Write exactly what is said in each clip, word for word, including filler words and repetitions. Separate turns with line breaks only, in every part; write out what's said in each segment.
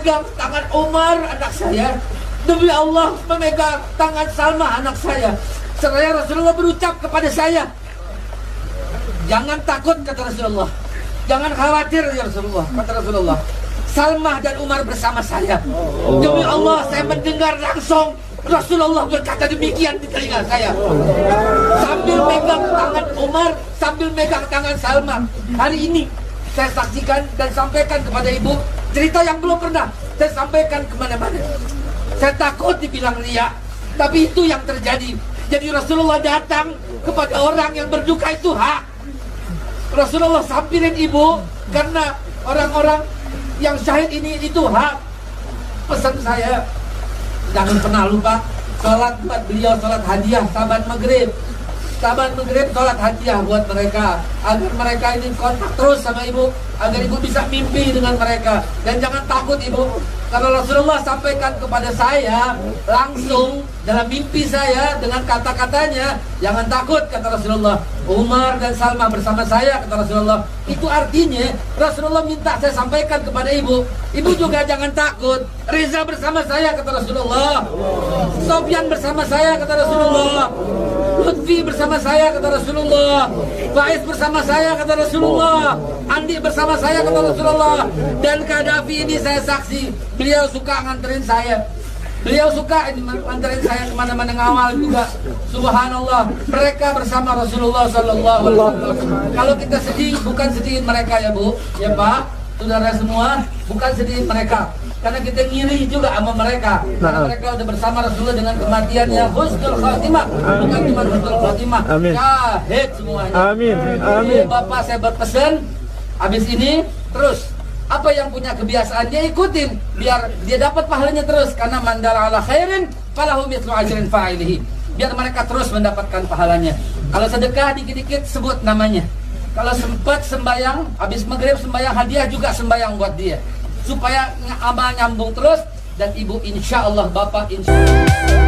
memegang tangan Umar anak saya, demi Allah memegang tangan Salma anak saya. Seraya Rasulullah berucap kepada saya, jangan takut kata Rasulullah, jangan khawatir ya Rasulullah, kata Rasulullah, Salma dan Umar bersama saya. Demi Allah saya mendengar langsung Rasulullah berkata demikian di telinga saya, sambil megang tangan Umar, sambil megang tangan Salma. Hari ini saya saksikan dan sampaikan kepada ibu cerita yang belum pernah saya sampaikan kemana-mana. Saya takut dibilang riya, tapi itu yang terjadi. Jadi Rasulullah datang kepada orang yang berduka itu hak. Rasulullah sampirin ibu karena orang-orang yang syahid ini itu hak. Pesan saya, jangan pernah lupa sholat buat beliau, sholat hadiah saban maghrib. Saban maghrib sholat hadiah buat mereka, agar mereka ini kontak terus sama ibu, agar ibu bisa mimpi dengan mereka. Dan jangan takut ibu, karena Rasulullah sampaikan kepada saya langsung dalam mimpi saya dengan kata-katanya, jangan takut kata Rasulullah, Umar dan Salma bersama saya kata Rasulullah. Itu artinya Rasulullah minta saya sampaikan kepada ibu, ibu juga jangan takut, Reza bersama saya kata Rasulullah, Sofyan bersama saya kata Rasulullah, Lutfi bersama saya kata Rasulullah, Faiz bersama saya kata Rasulullah, Andi bersama saya kata Rasulullah. Dan Kadafi ini saya saksi, beliau suka nganterin saya, beliau suka ini nganterin saya kemana-mana ngawal juga. Subhanallah, mereka bersama Rasulullah Sallallahu Alaihi Wasallam. Kalau kita sedih, bukan sedihin mereka ya Bu, ya Pak, saudara semua, bukan sedihin mereka, karena kita ngiri juga sama mereka. Karena mereka udah bersama Rasulullah dengan kematian yang husnul khatimah, bukan cuma husnul khatimah, syahid semuanya. Amin. Amin. Bapak saya berpesan, habis ini terus apa yang punya kebiasaan dia ikutin, biar dia dapat pahalanya terus. Karena mandala ala khairin falahu mithlu ajrin fa'ilihi, biar mereka terus mendapatkan pahalanya. Kalau sedekah dikit-dikit sebut namanya. Kalau sempat sembayang, habis maghrib sembayang hadiah juga sembayang buat dia, supaya amal nyambung terus. Dan ibu insya Allah, bapak insya Allah.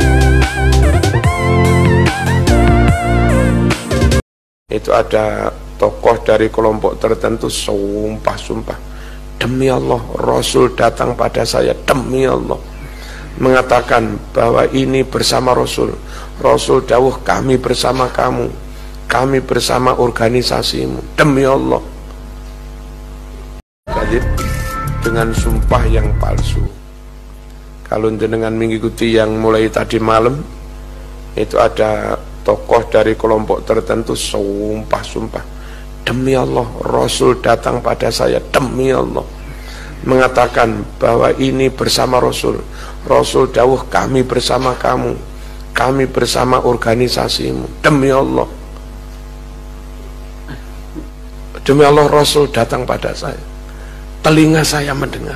Itu ada tokoh dari kelompok tertentu sumpah-sumpah, demi Allah Rasul datang pada saya, demi Allah, mengatakan bahwa ini bersama Rasul. Rasul dawuh kami bersama kamu, kami bersama organisasimu, demi Allah. Jadi dengan sumpah yang palsu. Kalau jenengan mengikuti yang mulai tadi malam, itu ada tokoh dari kelompok tertentu sumpah-sumpah, demi Allah Rasul datang pada saya, demi Allah, mengatakan bahwa ini bersama Rasul. Rasul dawuh kami bersama kamu, kami bersama organisasimu, demi Allah. Demi Allah Rasul datang pada saya, telinga saya mendengar.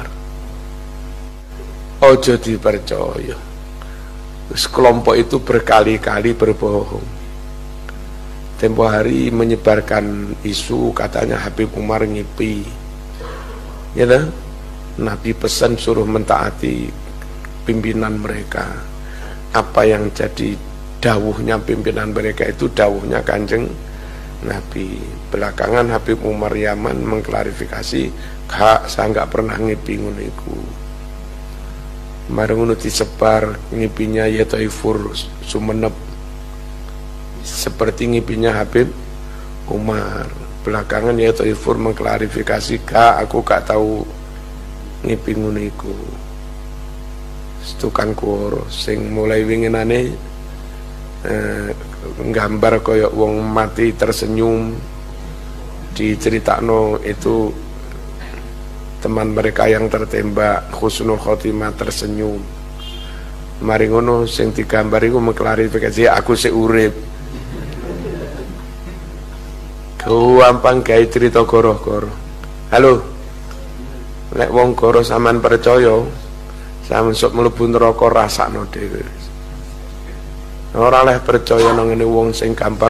Ojo dipercaya. Kelompok itu berkali-kali berbohong. Tempo hari menyebarkan isu katanya Habib Umar ngipi, ya dah? Nabi pesan suruh mentaati pimpinan mereka. Apa yang jadi dawuhnya pimpinan mereka itu dawuhnya Kanjeng Nabi. Belakangan Habib Umar Yaman mengklarifikasi, kak saya nggak pernah ngipi ngono iku. Marung disebar ngipinya ya Taifur Sumenep, seperti ngipinya Habib Umar. Belakangan ya Taifur mengklarifikasi, kak aku gak tahu ngipi ngono iku. Tukang kuro sing mulai winginane eh, nggambar koyok wong mati tersenyum, diceritakno itu teman mereka yang tertembak husnul khotimah tersenyum. Mari ngono sing digambar iku mengklarifikasi aku sik urip. Gampang gawe cerita goroh-goroh. Halo. Nek wong goroh sampean percaya, sampeyan sok mlebu neraka rasakno dhewe. Ora oleh percaya nang ngene wong sing gampang